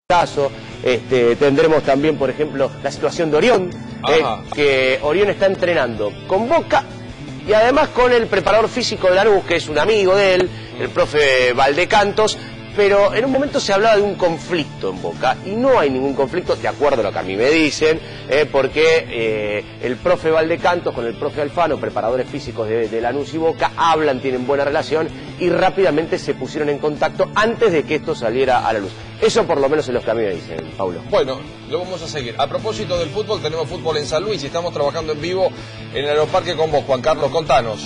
caso. Tendremos también, por ejemplo, la situación de Orión, que Orión está entrenando con Boca y además con el preparador físico de Lanús, que es un amigo de él, el profe Valdecantos, pero en un momento se hablaba de un conflicto en Boca, y no hay ningún conflicto, de acuerdo a lo que a mí me dicen, porque el profe Valdecantos con el profe Alfano, preparadores físicos de Lanús y Boca, hablan, tienen buena relación, y rápidamente se pusieron en contacto antes de que esto saliera a la luz. Eso por lo menos es lo que a mí me dicen, Paulo. Bueno, lo vamos a seguir. A propósito del fútbol, tenemos fútbol en San Luis y estamos trabajando en vivo en el Aeroparque con vos, Juan Carlos, contanos.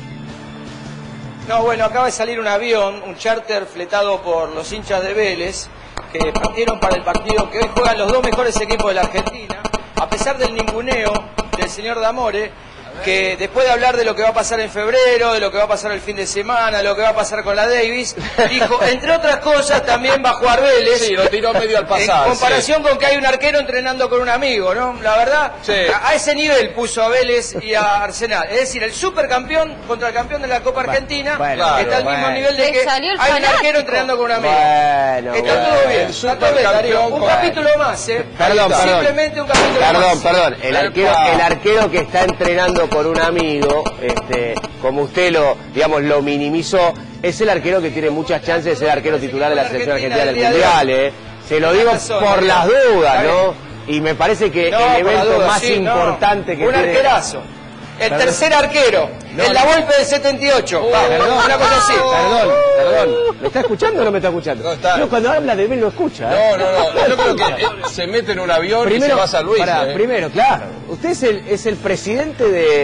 No, bueno, acaba de salir un avión, un charter fletado por los hinchas de Vélez, que partieron para el partido que hoy juegan los dos mejores equipos de la Argentina, a pesar del ninguneo del señor D'Amore, que después de hablar de lo que va a pasar en febrero, de lo que va a pasar el fin de semana, de lo que va a pasar con la Davis, dijo, entre otras cosas, también va a jugar Vélez. Sí, lo tiró medio al pasar. En comparación con que hay un arquero entrenando con un amigo, ¿no? La verdad, sí, a ese nivel puso a Vélez y a Arsenal. Es decir, el supercampeón contra el campeón de la Copa Argentina está al mismo nivel de que hay un arquero entrenando con un amigo. Está todo bien. Está todo bien, Darío. Un capítulo más, ¿eh? Perdón. Simplemente un capítulo más. Perdón. El arquero que está entrenando con un amigo, como usted lo minimizó, es el arquero que tiene muchas chances de ser arquero titular de la selección argentina del Mundial, Se lo digo por las dudas, ¿no? Y me parece que el evento más importante que un tiene... arquerazo. El tercer arquero, en la Volpe del 78. Perdón, una cosa así. Perdón. ¿Me está escuchando o no me está escuchando? No está. No, cuando habla de mí no escucha. No. Yo creo que se mete en un avión y se va a San Luis. Primero, claro. Usted es el presidente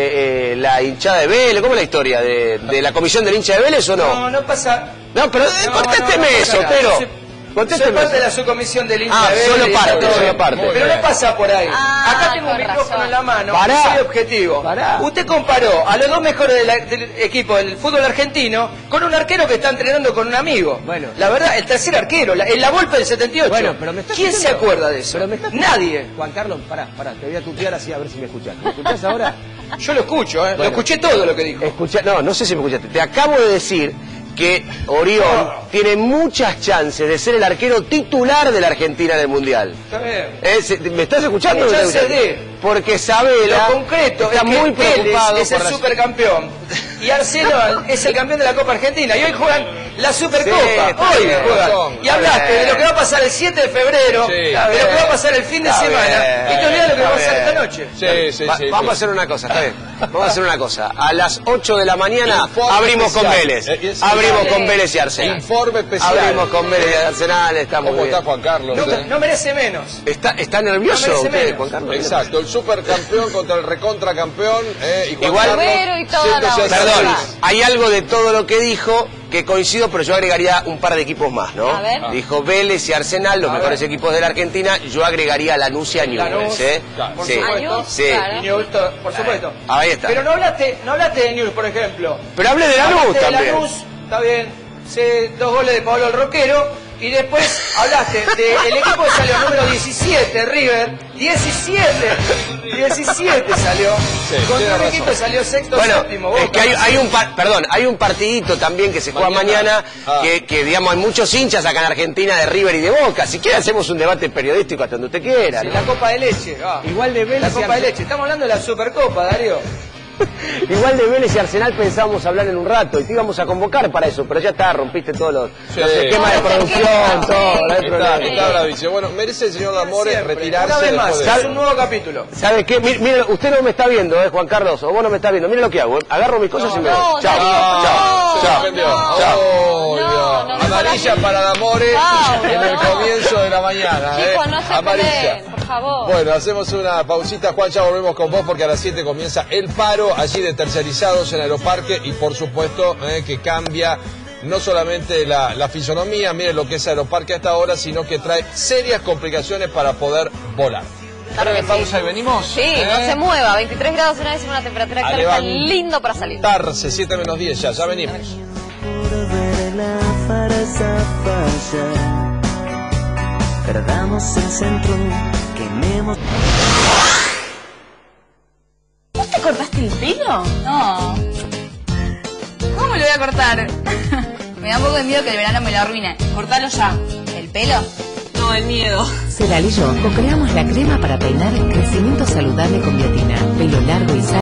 de la hinchada de Vélez. ¿Cómo es la historia? ¿De la comisión del hincha de Vélez o no? No pasa. No, pero contésteme eso, pero... Soy parte de la subcomisión del hincha de Vélez. Solo parte. Pero no pasa por ahí. Acá tengo un micrófono en la mano. Soy objetivo. Usted comparó a los dos mejores del equipo del fútbol argentino con un arquero que está entrenando con un amigo. Bueno, la verdad, el tercer arquero, en la Volpe del 78. Bueno, pero ¿quién se acuerda de eso? Nadie. Juan Carlos, pará, te voy a tutear así a ver si me escuchás. ¿Me escuchás ahora? Yo lo escucho, Lo escuché todo lo que dijo. No sé si me escuchaste. Te acabo de decir que Orión tiene muchas chances de ser el arquero titular de la Argentina del Mundial. Está bien. ¿Me estás escuchando? Porque Sabela lo concreto está muy preocupado. Es el supercampeón y Arsenal es el campeón de la Copa Argentina y hoy juegan la Supercopa. Hoy juegan. Y hablaste de lo que va a pasar el 7 de febrero, de lo que va a pasar el fin de semana y te olvidas de lo que va a pasar esta noche. Sí. Vamos a hacer una cosa, está bien. Vamos a hacer una cosa. A las 8 de la mañana abrimos con Vélez. Abrimos con Vélez y Arsenal. Informe especial. Abrimos con Vélez y Arsenal. Está muy bien. ¿Cómo está Juan Carlos? No merece menos. ¿Está nervioso usted, Juan Carlos? Exacto, el supercampeón contra el recontracampeón. Igual, perdón, hay algo de todo lo que dijo que coincido, pero yo agregaría un par de equipos más, ¿no? Dijo Vélez y Arsenal, los mejores equipos de la Argentina. Yo agregaría Lanús y a Newell's, Por supuesto. Newell's, por supuesto. Ahí está. Pero no hablaste de Newell's, por ejemplo. Pero hablé de Lanús también. Lanús, está bien. 2 goles de Pablo el Roquero. Y después hablaste del equipo que salió número 17, River. 17 salió. Contra un equipo que salió sexto, séptimo. Es que hay un partidito también que se juega mañana, que digamos hay muchos hinchas acá en Argentina de River y de Boca. Si quiere hacemos un debate periodístico hasta donde usted quiera. La Copa de Leche. Igual de Vélez. La Copa de Leche. Estamos hablando de la Supercopa, Darío. Igual de Vélez y Arsenal pensábamos hablar en un rato y te íbamos a convocar para eso, pero ya está, rompiste todos los esquemas de producción, todo, no hay problema. Está dice, bueno, merece el señor D'Amore retirarse. Una vez más, es un nuevo capítulo. ¿Sabe qué? Mire, usted no me está viendo, Juan Carlos, o vos no me estás viendo, mire lo que hago, agarro mis cosas y me voy. Chao. Amarilla para D'Amore en el comienzo de la mañana. Chicos, no se peleen, por favor. Bueno, hacemos una pausita, Juan, ya volvemos con vos porque a las 7 comienza el paro allí de tercerizados en Aeroparque y por supuesto que cambia no solamente la fisonomía, miren lo que es Aeroparque hasta ahora, sino que trae serias complicaciones para poder volar. Claro que pausa y venimos. Sí, no se mueva, 23 grados una vez en una temperatura actual está lindo para salir. Tarse, 7 menos 10 ya venimos. Perdamos el centro, quememos. ¿Vos te cortaste el pelo? No. ¿Cómo me lo voy a cortar? Me da un poco de miedo que el verano me lo arruine. Cortalo ya. ¿El pelo? No, No, el miedo. Celal y yo co-creamos la crema para peinar crecimiento saludable con biotina, pelo largo y sano.